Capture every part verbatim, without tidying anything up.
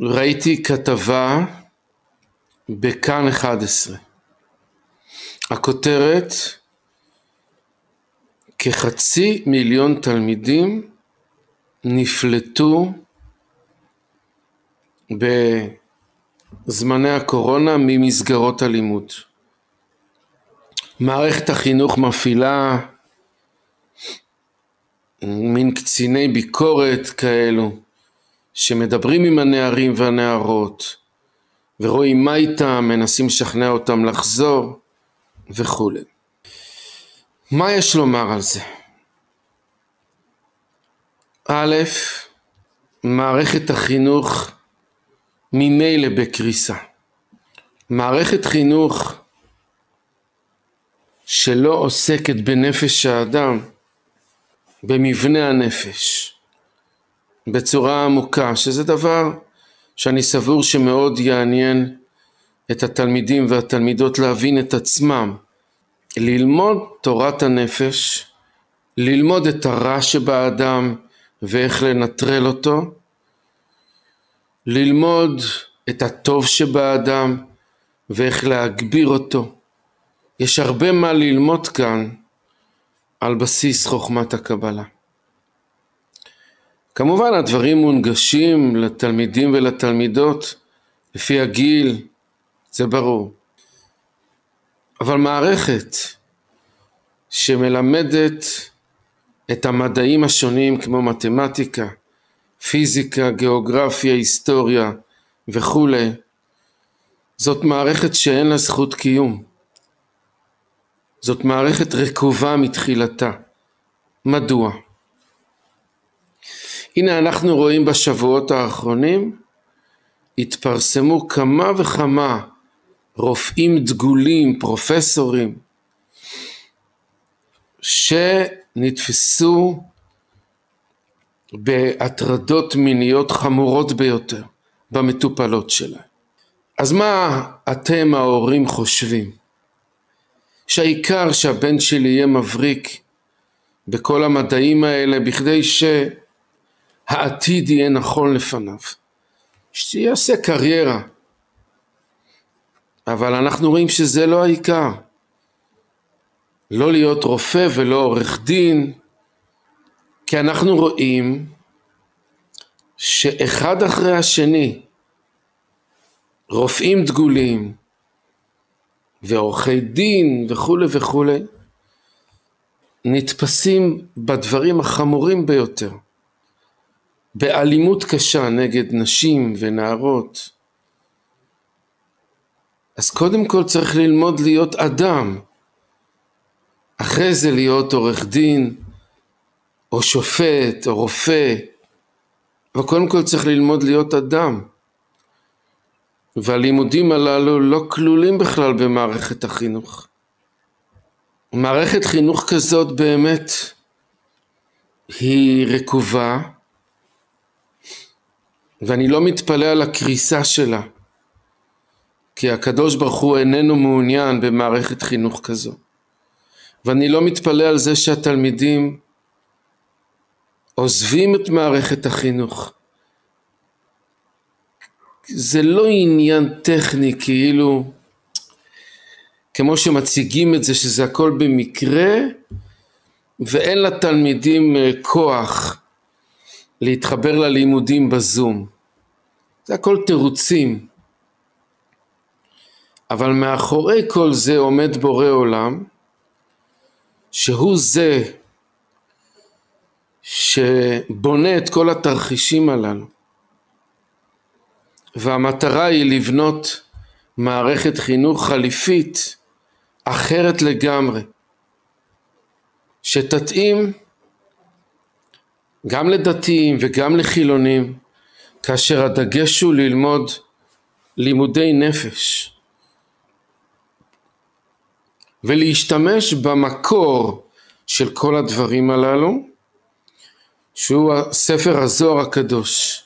ראיתי כתבה בכאן אחת עשרה. הכותרת: כחצי מיליון תלמידים נפלטו בזמני הקורונה ממסגרות הלימוד. מערכת החינוך מפעילה מין קציני ביקורת כאלו שמדברים עם הנערים והנערות ורואים מה איתם, מנסים לשכנע אותם לחזור וכו'. מה יש לומר על זה? א', מערכת החינוך ממילא בקריסה. מערכת חינוך שלא עוסקת בנפש האדם, במבנה הנפש, בצורה עמוקה, שזה דבר שאני סבור שמאוד יעניין את התלמידים והתלמידות להבין את עצמם, ללמוד תורת הנפש, ללמוד את הרע שבאדם ואיך לנטרל אותו, ללמוד את הטוב שבאדם ואיך להגביר אותו. יש הרבה מה ללמוד כאן על בסיס חוכמת הקבלה. כמובן הדברים מונגשים לתלמידים ולתלמידות לפי הגיל, זה ברור. אבל מערכת שמלמדת את המדעים השונים כמו מתמטיקה, פיזיקה, גיאוגרפיה, היסטוריה וכו', זאת מערכת שאין לה זכות קיום. זאת מערכת רקובה מתחילתה. מדוע? הנה אנחנו רואים בשבועות האחרונים, התפרסמו כמה וכמה רופאים דגולים, פרופסורים, שנתפסו בהטרדות מיניות חמורות ביותר במטופלות שלהם. אז מה אתם ההורים חושבים? שהעיקר שהבן שלי יהיה מבריק בכל המדעים האלה בכדי שהעתיד יהיה נכון לפניו, שיעשה קריירה. אבל אנחנו רואים שזה לא העיקר. לא להיות רופא ולא עורך דין, כי אנחנו רואים שאחד אחרי השני, רופאים דגולים ועורכי דין וכו' וכו', נתפסים בדברים החמורים ביותר, באלימות קשה נגד נשים ונערות. אז קודם כל צריך ללמוד להיות אדם, אחרי זה להיות עורך דין או שופט או רופא, אבל קודם כל צריך ללמוד להיות אדם. והלימודים הללו לא כלולים בכלל במערכת החינוך. מערכת חינוך כזאת באמת היא רקובה, ואני לא מתפלא על הקריסה שלה, כי הקדוש ברוך הוא איננו מעוניין במערכת חינוך כזו. ואני לא מתפלא על זה שהתלמידים עוזבים את מערכת החינוך. זה לא עניין טכני כאילו, כמו שמציגים את זה שזה הכל במקרה, ואין לתלמידים כוח להתחבר ללימודים בזום. זה הכל תירוצים. אבל מאחורי כל זה עומד בורא עולם, שהוא זה שבונה את כל התרחישים הללו. והמטרה היא לבנות מערכת חינוך חליפית אחרת לגמרי, שתתאים גם לדתיים וגם לחילונים, כאשר הדגש הוא ללמוד לימודי נפש, ולהשתמש במקור של כל הדברים הללו, שהוא ספר הזוהר הקדוש.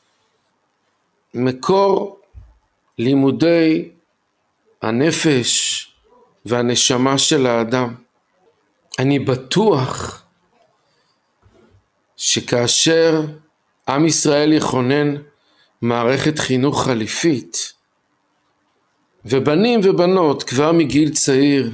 מקור לימודי הנפש והנשמה של האדם. אני בטוח שכאשר עם ישראל יכונן מערכת חינוך חליפית, ובנים ובנות כבר מגיל צעיר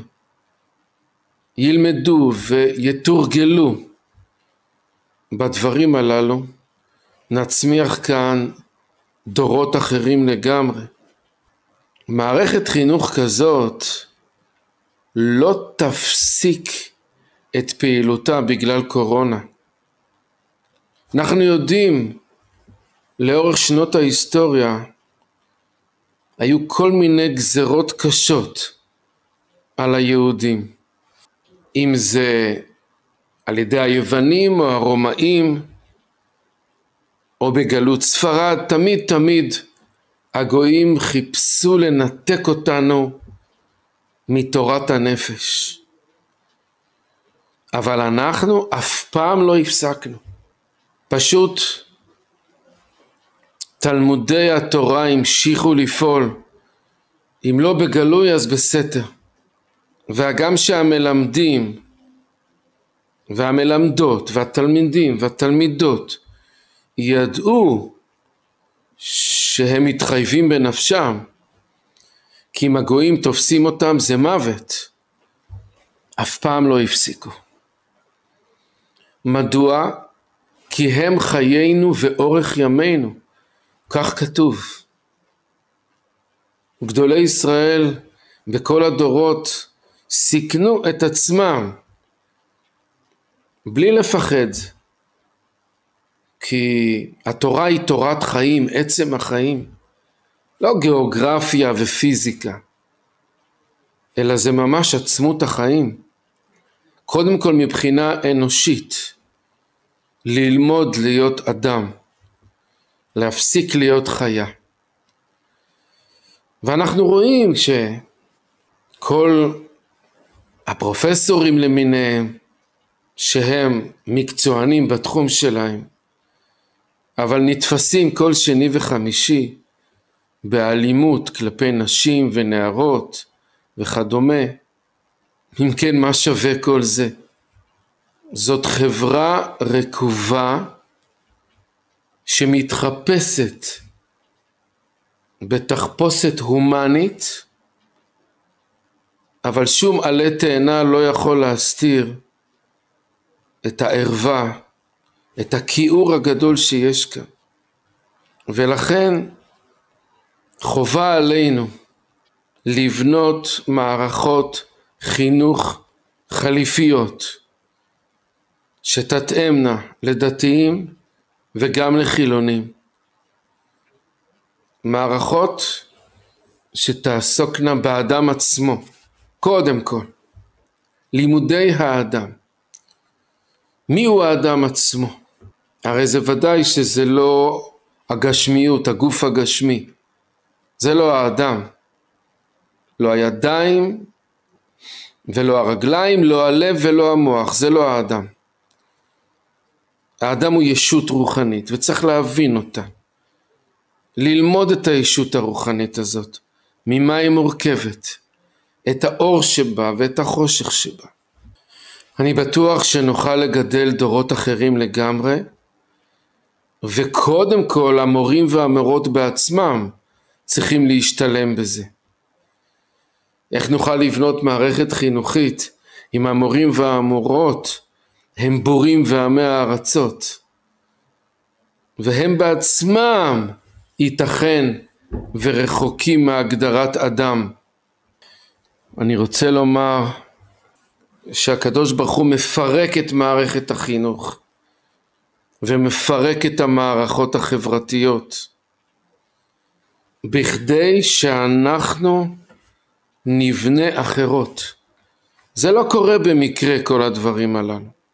ילמדו ויתורגלו בדברים הללו, נצמיח כאן דורות אחרים לגמרי. מערכת חינוך כזאת לא תפסיק את פעילותה בגלל קורונה. אנחנו יודעים, לאורך שנות ההיסטוריה היו כל מיני גזרות קשות על היהודים, אם זה על ידי היוונים או הרומאים או בגלות ספרד. תמיד תמיד הגויים חיפשו לנתק אותנו מתורת הנפש, אבל אנחנו אף פעם לא הפסקנו. פשוט תלמודי התורה המשיכו לפעול, אם לא בגלוי אז בסתר, וגם שהמלמדים והמלמדות והתלמידים והתלמידות ידעו שהם מתחייבים בנפשם, כי אם הגויים תופסים אותם זה מוות, אף פעם לא הפסיקו. מדוע? כי הם חיינו ואורך ימינו, כך כתוב. גדולי ישראל בכל הדורות סיכנו את עצמם בלי לפחד, כי התורה היא תורת חיים, עצם החיים, לא גיאוגרפיה ופיזיקה, אלא זה ממש עצמות החיים. קודם כל מבחינה אנושית, ללמוד להיות אדם, להפסיק להיות חיה. ואנחנו רואים שכל הפרופסורים למיניהם, שהם מקצוענים בתחום שלהם, אבל נתפסים כל שני וחמישי באלימות כלפי נשים ונערות וכדומה. אם כן, מה שווה כל זה? זאת חברה רקובה שמתחפשת בתחפושת הומנית, אבל שום עלה תאנה לא יכול להסתיר את הערווה, את הכיעור הגדול שיש כאן. ולכן חובה עלינו לבנות מערכות חינוך חליפיות שתתאמנה לדתיים וגם לחילונים. מערכות שתעסוקנה באדם עצמו, קודם כל. לימודי האדם. מי הוא האדם עצמו? הרי זה ודאי שזה לא הגשמיות, הגוף הגשמי. זה לא האדם. לא הידיים ולא הרגליים, לא הלב ולא המוח. זה לא האדם. האדם הוא ישות רוחנית וצריך להבין אותה. ללמוד את הישות הרוחנית הזאת. ממה היא מורכבת? את האור שבה ואת החושך שבה. אני בטוח שנוכל לגדל דורות אחרים לגמרי, וקודם כל המורים והמורות בעצמם צריכים להשתלם בזה. איך נוכל לבנות מערכת חינוכית אם המורים והמורות הם בורים ועמי הארצות, והם בעצמם ייתכן ורחוקים מהגדרת אדם? אני רוצה לומר שהקדוש ברוך הוא מפרק את מערכת החינוך ומפרק את המערכות החברתיות בכדי שאנחנו נבנה אחרות. זה לא קורה במקרה כל הדברים הללו.